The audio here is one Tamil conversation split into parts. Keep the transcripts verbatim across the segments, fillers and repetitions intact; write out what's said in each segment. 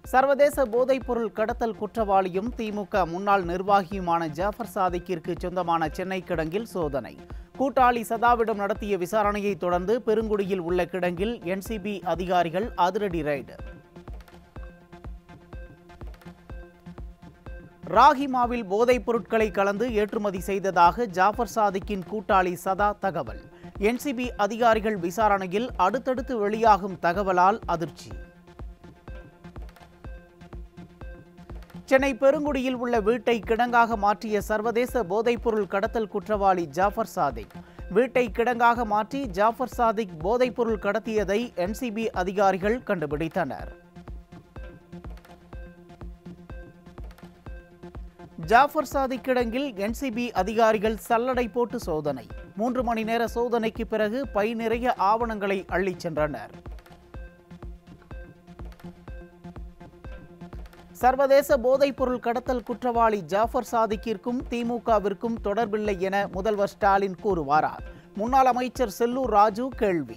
சர்வதேச போதைப்பொருள் கடத்தல் குற்றவாளியும் திமுக முன்னாள் நிர்வாகியுமான ஜாஃபர் சாதிக்கிற்கு சொந்தமான சென்னை கிடங்கில் சோதனை. கூட்டாளி சதாவிடம் நடத்திய விசாரணையை தொடர்ந்து பெருங்குடியில் உள்ள கிடங்கில் என்சிபி அதிகாரிகள் அதிரடி ரெய்டு. ராகிமாவில் போதைப் பொருட்களை கலந்து ஏற்றுமதி செய்ததாக ஜாஃபர் சாதிக்கின் கூட்டாளி சதா தகவல். என்சிபி அதிகாரிகள் விசாரணையில் அடுத்தடுத்து வெளியாகும் தகவலால் அதிர்ச்சி. சென்னை பெருங்குடியில் உள்ள வீட்டை கிடங்காக மாற்றிய சர்வதேச போதைப்பொருள் கடத்தல் குற்றவாளி ஜாஃபர் சாதிக். வீட்டை கிடங்காக மாற்றி ஜாஃபர் சாதிக் போதைப்பொருள் கடத்தியதை என்சிபி அதிகாரிகள் கண்டுபிடித்தனர். ஜாஃபர் சாதிக் கிடங்கில் என்சிபி அதிகாரிகள் சல்லடை போட்டு சோதனை. மூன்று மணி நேர சோதனைக்கு பிறகு பை நிறைய ஆவணங்களை அள்ளிச் சென்றனர். சர்வதேச போதைப்பொருள் கடத்தல் குற்றவாளி ஜாஃபர் சாதிக்கிற்கும் திமுகவிற்கும் தொடர்பில்லை என முதல்வர் ஸ்டாலின் கூறுவாரா? முன்னாள் அமைச்சர் செல்லூர் ராஜு கேள்வி.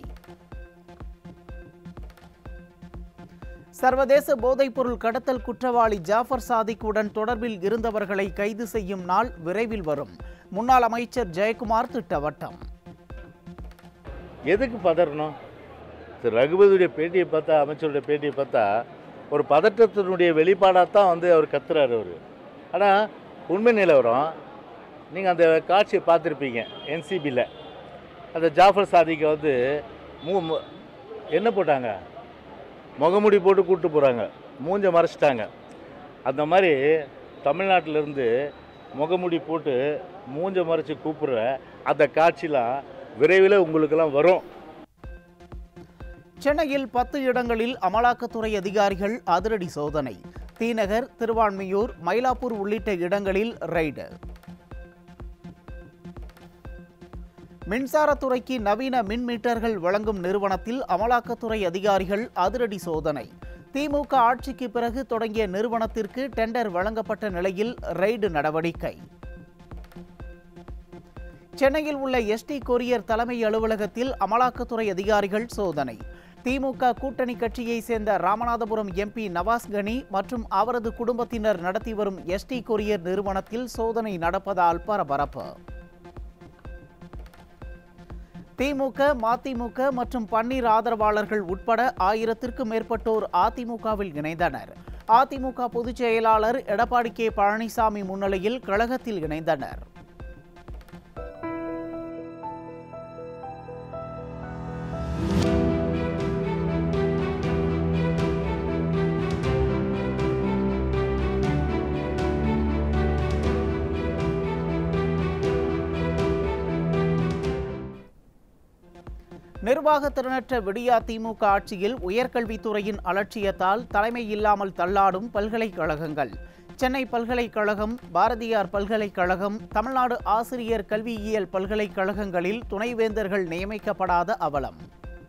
சர்வதேச போதைப்பொருள் கடத்தல் குற்றவாளி ஜாஃபர் சாதிக்குடன் தொடர்பில் இருந்தவர்களை கைது செய்யும் நாள் விரைவில் வரும். முன்னாள் அமைச்சர் ஜெயக்குமார் திட்டவட்டம். எதுக்கு பதறணும்? ரகுபதியுடைய பேட்டியை பார்த்தா, அமைச்சருடைய பேட்டியை பார்த்தா ஒரு பதற்றத்தினுடைய வெளிப்பாடாக தான் வந்து அவர் கத்துறாரு அவர். ஆனால் உண்மை நிலவரம் நீங்கள் அந்த காட்சியை பார்த்துருப்பீங்க. என்சிபியில் அந்த ஜாஃபர் சாதிக்கை வந்து மூ என்ன போட்டாங்க, முகமுடி போட்டு கூப்பிட்டு போகிறாங்க, மூஞ்ச மறைச்சிட்டாங்க. அந்த மாதிரி தமிழ்நாட்டிலேருந்து முகமுடி போட்டு மூஞ்ச மறைச்சி கூப்பிட்ற அந்த காட்சிலாம் விரைவில் உங்களுக்கெல்லாம் வரும். சென்னையில் பத்து இடங்களில் அமலாக்கத்துறை அதிகாரிகள் அதிரடி சோதனை. தீநகர், திருவான்மியூர், மயிலாப்பூர் உள்ளிட்ட இடங்களில் ரெய்டு. மின்சாரத்துறைக்கு நவீன மின் மீட்டர்கள் வழங்கும் நிறுவனத்தில் அமலாக்கத்துறை அதிகாரிகள் அதிரடி சோதனை. திமுக ஆட்சிக்கு பிறகு தொடங்கிய நிறுவனத்திற்கு டெண்டர் வழங்கப்பட்ட நிலையில் ரெய்டு நடவடிக்கை. சென்னையில் உள்ள எஸ்டி கொரியர் தலைமை அலுவலகத்தில் அமலாக்கத்துறை அதிகாரிகள் சோதனை. திமுக கூட்டணி கட்சியை சேர்ந்த ராமநாதபுரம் எம்பி நவாஸ் கனி மற்றும் அவரது குடும்பத்தினர் நடத்தி வரும் எஸ்டி கொரியர் நிறுவனத்தில் சோதனை நடப்பதால் பரபரப்பு. திமுக, மதிமுக மற்றும் பன்னீர் ஆதரவாளர்கள் உட்பட ஆயிரத்திற்கும் மேற்பட்டோர் அதிமுகவில் இணைந்தனர். அதிமுக பொதுச் செயலாளர் எடப்பாடி கே பழனிசாமி முன்னிலையில் கழகத்தில் இணைந்தனர். நிர்வாக திறனற்ற விடியா திமுக ஆட்சியில் உயர்கல்வித்துறையின் அலட்சியத்தால் தலைமை இல்லாமல் தள்ளாடும் பல்கலைக்கழகங்கள். சென்னை பல்கலைக்கழகம், பாரதியார் பல்கலைக்கழகம், தமிழ்நாடு ஆசிரியர் கல்வியியல் பல்கலைக்கழகங்களில் துணைவேந்தர்கள் நியமிக்கப்படாத அவலம்.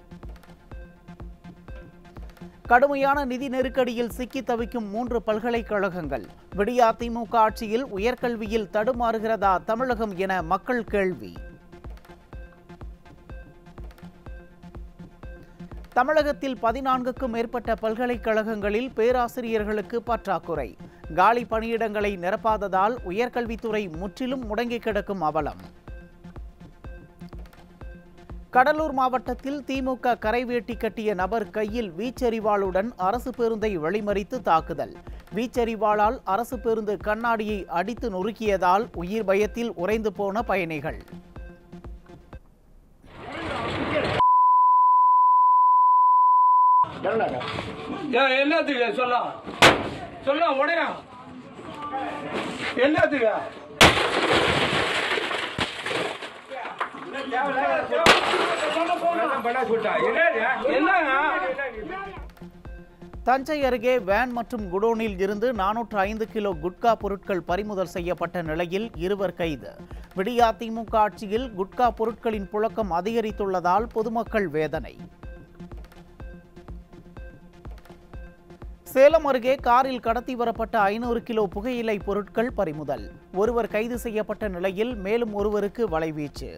கடுமையான நிதி நெருக்கடியில் சிக்கி தவிக்கும் மூன்று பல்கலைக்கழகங்கள். விடியா திமுக ஆட்சியில் உயர்கல்வியில் தடுமாறுகிறதா தமிழகம் என மக்கள் கேள்வி. தமிழகத்தில் பதினான்குக்கும் மேற்பட்ட பல்கலைக்கழகங்களில் பேராசிரியர்களுக்கு பற்றாக்குறை. காலி பணியிடங்களை நிரப்பாததால் உயர்கல்வித்துறை முற்றிலும் முடங்கி கிடக்கும் அவலம். கடலூர் மாவட்டத்தில் திமுக கரைவேட்டி கட்டிய நபர் கையில் வீச்செறிவாளுடன் அரசு பேருந்தை வழிமறித்து தாக்குதல். வீச்செறிவாளால் அரசு பேருந்து கண்ணாடியை அடித்து நொறுக்கியதால் உயிர் பயத்தில் உறைந்து போன பயணிகள். என்னத்துக்கு சொல்ல சொல்ல உடையா என்னத்துக்கு தஞ்சை அருகே வேன் மற்றும் குடோனில் இருந்து நானூற்று ஐந்து கிலோ குட்கா பொருட்கள் பறிமுதல் செய்யப்பட்ட நிலையில் இருவர் கைது. விடியா திமுக ஆட்சியில் குட்கா பொருட்களின் புழக்கம் அதிகரித்துள்ளதால் பொதுமக்கள் வேதனை. சேலம் அருகே காரில் கடத்தி வரப்பட்ட ஐநூறு கிலோ புகையிலை பொருட்கள் பறிமுதல். ஒருவர் கைது செய்யப்பட்ட நிலையில் மேலும் ஒருவருக்கு வலைவீச்சு.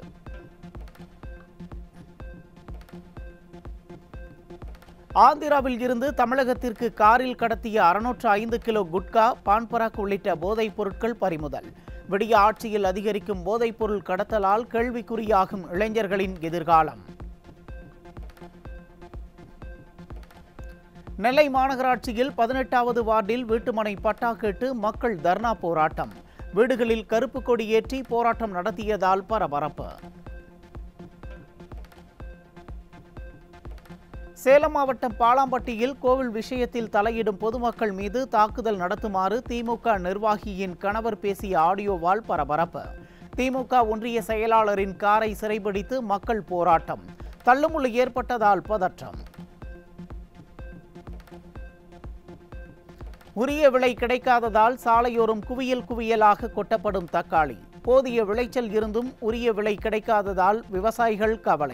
ஆந்திராவில் இருந்து தமிழகத்திற்கு காரில் கடத்திய அறுநூற்று ஐந்து கிலோ குட்கா, பான்பராக் உள்ளிட்ட போதைப் பொருட்கள் பறிமுதல். விடிய ஆட்சியில் அதிகரிக்கும் போதைப் பொருள் கடத்தலால் கேள்விக்குறியாகும் இளைஞர்களின் எதிர்காலம். நெல்லை மாநகராட்சியில் பதினெட்டாவது வார்டில் வீட்டுமனை பட்டா கேட்டு மக்கள் தர்ணா போராட்டம். வீடுகளில் கருப்பு கொடி ஏற்றி போராட்டம் நடத்தியதால் பரபரப்பு. சேலம் மாவட்டம் பாலாம்பட்டியில் கோவில் விஷயத்தில் தலையிடும் பொதுமக்கள் மீது தாக்குதல் நடத்துமாறு திமுக நிர்வாகியின் கணவர் பேசிய ஆடியோவால் பரபரப்பு. திமுக ஒன்றிய செயலாளரின் காரை சிறைபிடித்து மக்கள் போராட்டம். தள்ளுமுள்ளு ஏற்பட்டதால் பதற்றம். உரிய விலை கிடைக்காததால் சாலையோரம் குவியல் குவியலாக கொட்டப்படும் தக்காளி. போதிய விளைச்சல் இருந்தும் உரிய விலை கிடைக்காததால் விவசாயிகள் கவலை.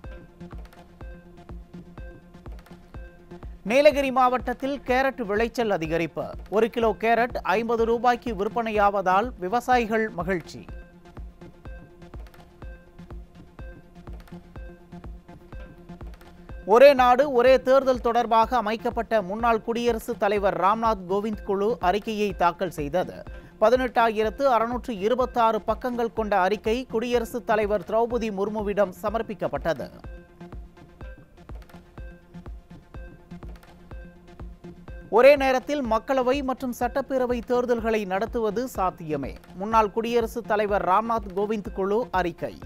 நீலகிரி மாவட்டத்தில் கேரட் விளைச்சல் அதிகரிப்பு. ஒரு கிலோ கேரட் ஐம்பது ரூபாய்க்கு விற்பனையாவதால் விவசாயிகள் மகிழ்ச்சி. ஒரே நாடு ஒரே தேர்தல் தொடர்பாக அமைக்கப்பட்ட முன்னாள் குடியரசுத் தலைவர் ராம்நாத் கோவிந்த் குழு அறிக்கையை தாக்கல் செய்தது. பதினெட்டாயிரத்து அறுநூற்று இருபத்தி ஆறு பக்கங்கள் கொண்ட அறிக்கை குடியரசுத் தலைவர் திரௌபதி முர்முவிடம் சமர்ப்பிக்கப்பட்டது. ஒரே நேரத்தில் மக்களவை மற்றும் சட்டப்பேரவை தேர்தல்களை நடத்துவது சாத்தியமே. முன்னாள் குடியரசுத் தலைவர் ராம்நாத் கோவிந்த் குழு அறிக்கை.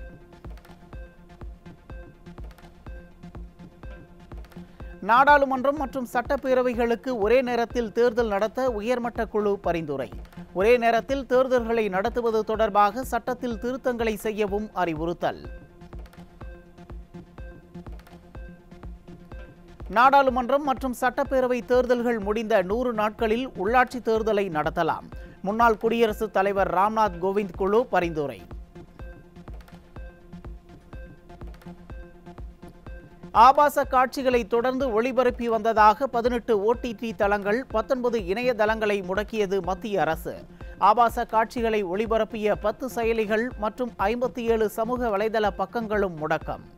நாடாளுமன்றம் மற்றும் சட்டப்பேரவைகளுக்கு ஒரே நேரத்தில் தேர்தல் நடத்த உயர்மட்ட குழு பரிந்துரை. ஒரே நேரத்தில் தேர்தல்களை நடத்துவது தொடர்பாக சட்டத்தில் திருத்தங்களை செய்யவும் அறிவுறுத்தல். நாடாளுமன்றம் மற்றும் சட்டப்பேரவை தேர்தல்கள் முடிந்த நூறு நாட்களில் உள்ளாட்சி தேர்தலை நடத்தலாம். முன்னாள் குடியரசுத் தலைவர் ராம்நாத் கோவிந்த் குழு பரிந்துரை. ஆபாச காட்சிகளை தொடர்ந்து ஒளிபரப்பி வந்ததாக பதினெட்டு ஓடிடி தளங்கள், பத்தொன்பது இணையதளங்களை முடக்கியது மத்திய அரசு. ஆபாச காட்சிகளை ஒளிபரப்பிய பத்து செயலிகள் மற்றும் ஐம்பத்தி ஏழு சமூக வலைதள பக்கங்களும் முடக்கம்.